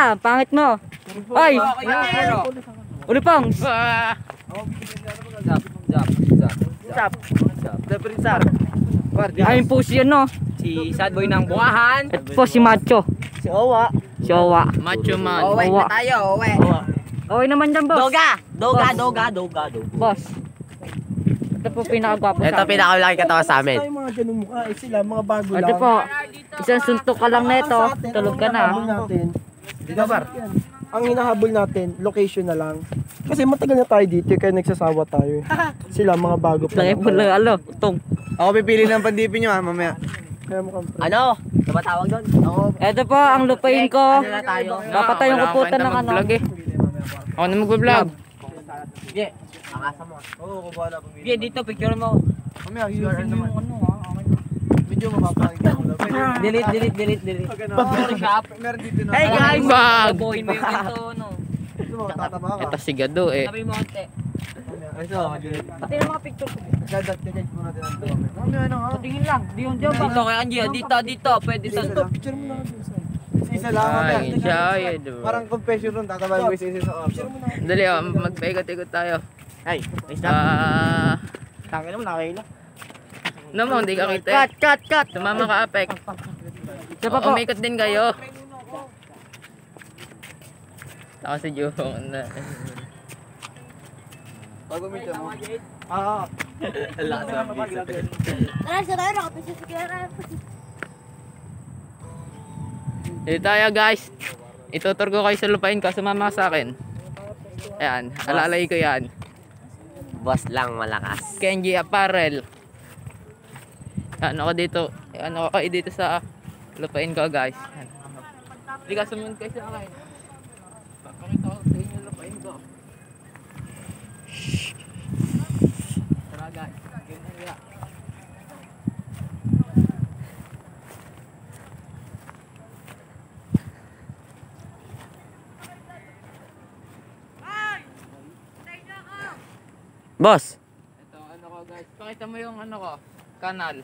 ka, pangit mo. Ay! Ulipang! Ayun po siya, no? Si sad boy ng bukahan. Ito po si Macho. Si Owa. Si Owa. Macho man. Owe na tayo, owe. Okay naman dyan, boss. Doga. Boss. Ito po pinakagwapo sa Ito amin. pinakamalaki katawa sa amin. Tayo mga ganung mukha, sila mga bago lang. Ito po. Isang suntok ka lang neto. Tulog ka na. Dito par. Ang hinahabol natin, location na lang. Kasi matagal na tayo dito, kaya nagsasawa tayo. Sila mga bago pa. Lagi po lang, utong. Ako pipili ng pandipin nyo mamaya. Kaya mukhang Ano? Ano ba tawag doon? Ito po, ang lupain ko. Ano na tayo? Dapat yung kuputan ng ano. Ako na mag-vlog. Yeah. Akasa mo. Oo, kukuha pamili. Yeah, dito picture mo. Mamaya, URL naman. Medyo mapapakinggan mo lang. Delete. Meron dito na. Hey guys! Bag! Babuhin mo yung pinto, no? Ito mo, tatama ka. Ito si Gado eh. Sabi mo ate. Ito, delete. Pati yung mga picture ko. Kajudge mo natin ang dumi. Mamaya ano nga? Tingin lang, di yung job. Dito kay Angie, dito. Pwede sa... picture mo na dun sa. Isa lang mamaya. Ay, siya, yun, diba? Parang confession room, tatabayin mo isa sa option. Dali, magpaikot-ikot tayo. Ay, tangin naman nakakaila. Naman, hindi ka kita. Cut. Tumama ka, Apek. Siya pa po. Umikot din kayo. Ako si Jung. Bago medyo mo. Dito tayo guys. Itutur ko kayo sa lupain ko. Sumama ka sa akin. Ayan, alalay ko yan. Boss lang malakas. Kenji Apparel. Ano ko dito? Ano ko kayo dito sa lupain ko guys. Hindi ka sumunod kayo sa akin. Pakita ko sa inyo lupain ko. Tara guys. Ganyan nga. Boss, Ito ano ko guys. Pakita mo yung ano ko. Kanal.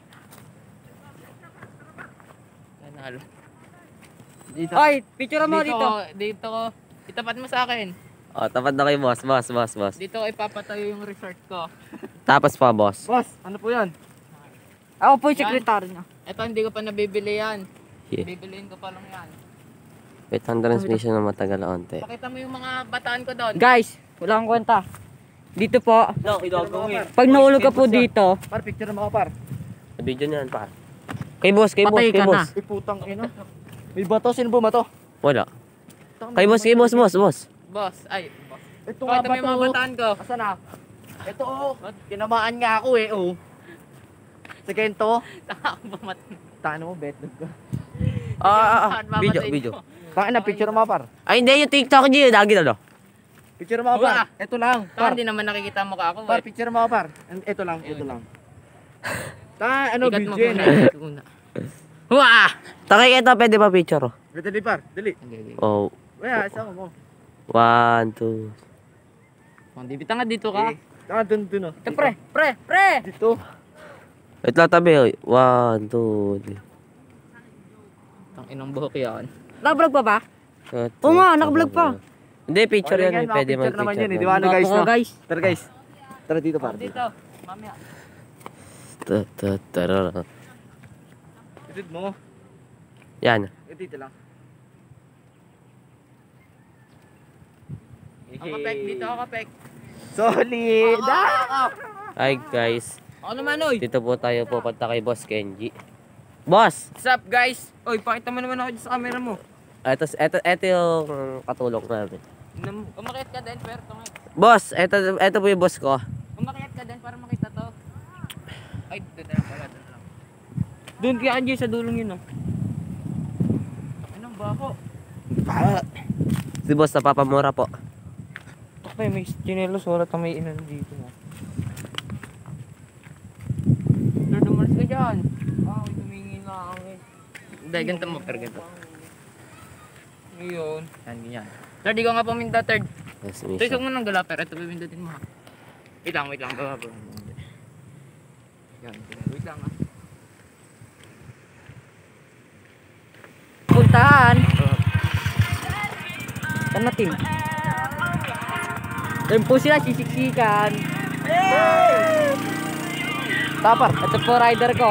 Dito. Ay, picture mo dito. Dito ko. Itapat mo sa akin. oh, tapat na kayo boss. Dito ko ipapatayo yung resort ko. Tapos pa boss. Boss, ano po yan? Ako po yung sekretary niya. Ito hindi ko pa nabibili yan. Yeah. Bibiliin ko pa lang yan. Wait, ang transmission na matagal onte. Pakita mo yung mga bataan ko doon. Guys, wala akong kwenta. Dito po, No, idogong pag nahulog ka po dito, Par, picture mo ka par. Video niyan pa. Kay boss, Patay ka na. Iputang ina. May bato, sino po ba to? Wala. Kay boss. Boss, ay. Boss. Ito Pakita mo yung mga bataan ko. Asan na? Ito oh. Tinamaan nga ako eh oh. Sige to. Tano mo bet ko. Video. Bakit na picture mo par? Ay, hindi yung TikTok niyo. Lagi na no. Picture mo par. Ito lang. Par, hindi naman nakikita mo ka ako. Par, picture mo par. Ito lang. Ta, ano Ikat mo video muna. Wah! Takay kita, pwede pa picture oh. Dali par, dali. Oh. Wala, sama mo. 1, 2. Hindi bita nga dito ka. Tama dun oh. ito pre! Dito. Wait lang tabi. 1, 2, 3. Ang inang buhok yan. Nakablog pa ba? Oo nga, nakablog pa. Hindi, picture Okay, yan. Pwede picture naman yan eh. Di mag-picture. ba ano guys Nakapo no? ka, guys. Tara guys. Tara dito par. Dito. Mamaya. Tara. Edit mo. Yan. Dito lang. Ako kapek, dito ako kapek. Solid! Hi guys. Ako naman oy. Dito po tayo pupunta kay Boss Kenji. Boss! What's up guys? Oy, pakita mo naman ako dyan sa camera mo. Ito yung katulong namin. Umakyat ka din, pero tungay. Boss, ito po yung boss ko. Umakyat ka din para makita to. Ay, doon na lang pala. Doon kaya Angie sa dulong yun oh. Anong bako? Si boss napapamura po. Okay, may chinelos. Wala ka may inan dito mo. Dumalas ka dyan. Tumingin na ako eh. Hindi, ganito mo, pero ganito. Ngayon. Yan, ganyan. Sir, di ko nga paminta, third. Yes, Tusok mo ng galaper. Ito, pipindutin mo ha. Wait lang. Baba. Yan, wait lang ha. Puntahan. Tama team. Doon po sila sisiksikan. Tapar. Ito po rider ko.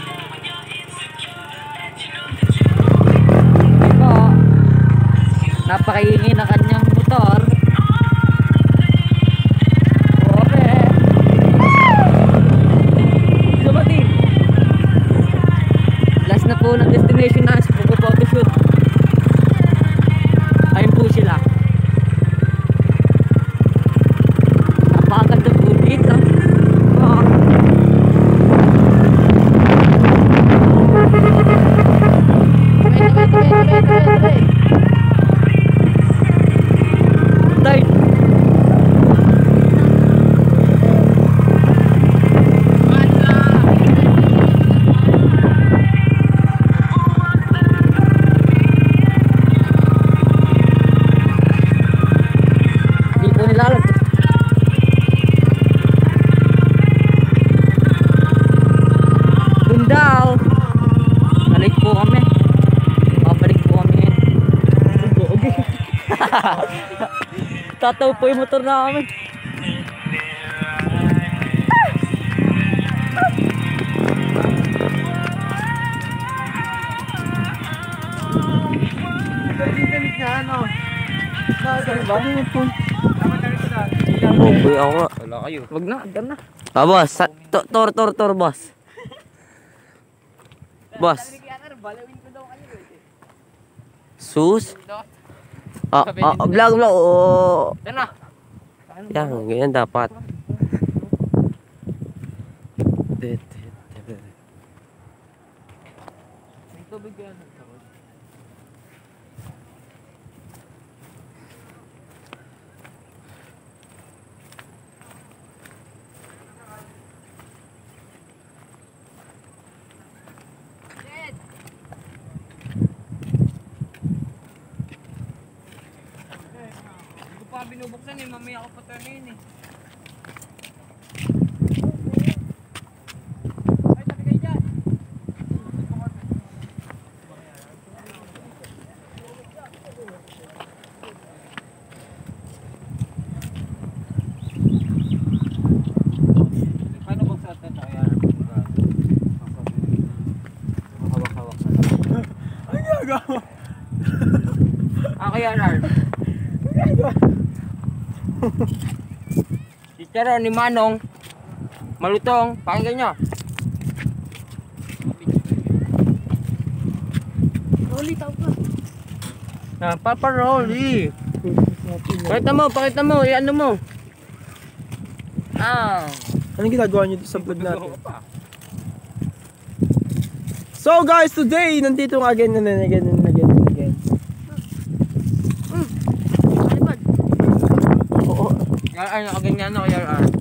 Ito. Napakaingin ng kanyang motor. Ope. Diba team? Last na po ng destination na sa photoshoot. Ayun po sila. Napakaganda po dito. Oh. Tay. Di po nilalag. Bundaw. Balik po kami. Babalik po kami. Okay. Tataw po yung motor namin. Uy, ako nga. Wala kayo. Wag na, agad na. Ah, boss. Tor, boss. Boss. Sus? Vlog. Oo. Yan na. Yan, ganyan dapat. May tubig yan. Hindi ko pa binubuksan eh, mamaya ako pa turnin eh. Ay, tabi kayo dyan. Paano bang sa ito? Kaya hawak-hawak na lang. Ano ginagawa? Ako yan, Arm. Si Charo ni Manong Malutong, pakinggan nyo. Rolly, tao ka. Papa Rolly. Pakita mo, ano mo. Anong ginagawa niyo sa vlog natin? So guys, today, nandito nga again. Oo. Yan, ganyan na kaya.